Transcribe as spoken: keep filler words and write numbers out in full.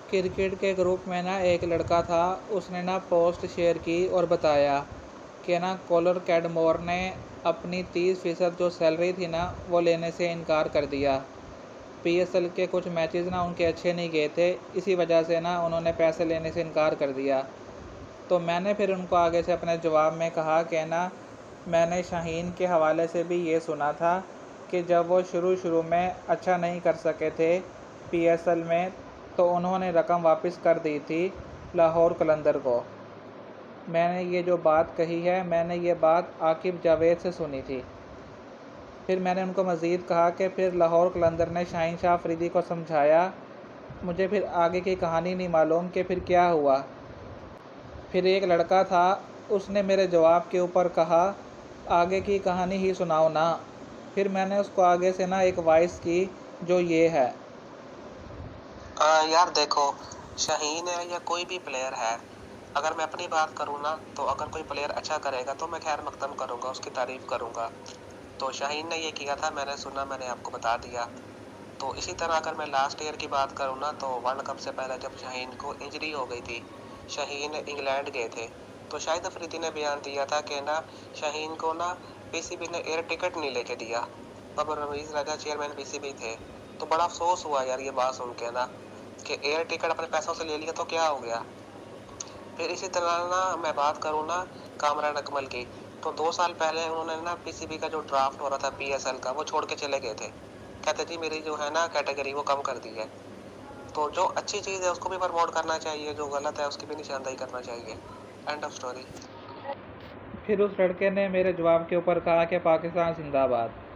Cricket के group में ना एक लड़का था। उसने ना पोस्ट शेयर की और बताया कि ना कॉलर कैडमोर ने अपनी तीस फीसद जो सैलरी थी ना वो लेने से इनकार कर दिया। पीएसएल के कुछ मैचेस ना उनके अच्छे नहीं गए थे, इसी वजह से ना उन्होंने पैसे लेने से इनकार कर दिया। तो मैंने फिर उनको आगे से अपने जवाब में कहा कि ना मैंने शाहीन के हवाले से भी ये सुना था कि जब वो शुरू शुरू में अच्छा नहीं कर सके थे पीएसएल में, तो उन्होंने रकम वापस कर दी थी लाहौर कलंदर को। मैंने ये जो बात कही है, मैंने ये बात आकिब जावेद से सुनी थी। फिर मैंने उनको मज़ीद कहा कि फिर लाहौर कलंदर ने शाहीन शाह अफरीदी को समझाया। मुझे फिर आगे की कहानी नहीं मालूम कि फिर क्या हुआ। फिर एक लड़का था, उसने मेरे जवाब के ऊपर कहा, आगे की कहानी ही सुनाओ ना। फिर मैंने उसको आगे से ना एक वॉइस की जो ये है। आ, यार देखो, शाहीन है या कोई भी प्लेयर है, अगर मैं अपनी बात करूँ ना, तो अगर कोई प्लेयर अच्छा करेगा तो मैं खैर मकदम करूँगा, उसकी तारीफ़ करूँगा। तो शाहीन ने ये किया था, मैंने सुना, मैंने आपको बता दिया। तो इसी तरह अगर मैं लास्ट ईयर की बात करूँ ना, तो वर्ल्ड कप से पहले जब शाहीन को इंजरी हो गई थी, शाहीन इंग्लैंड गए थे, तो शाहिद अफरीदी ने बयान दिया था कि ना शाहीन को ना पीसीबी ने एयर टिकट नहीं लेके दिया। तब रमीज़ राजा चेयरमैन पीसीबी थे। तो बड़ा अफसोस हुआ यार ये बात सुन के ना, कि एयर टिकट अपने पैसों से ले लिया तो क्या हो गया। फिर इसी तरह ना मैं बात करूँ ना कामरान अकमल की, तो दो साल पहले उन्होंने ना पीसीबी का जो ड्राफ्ट हो रहा था पीएसएल का, वो छोड़ के चले गए थे। कहते जी मेरी जो है ना कैटेगरी वो कम कर दी है। तो जो अच्छी चीज़ है उसको भी प्रमोट करना चाहिए, जो गलत है उसकी भी निशानदेही करना चाहिए। End of story. फिर उस लड़के ने मेरे जवाब के ऊपर कहा कि पाकिस्तान जिंदाबाद।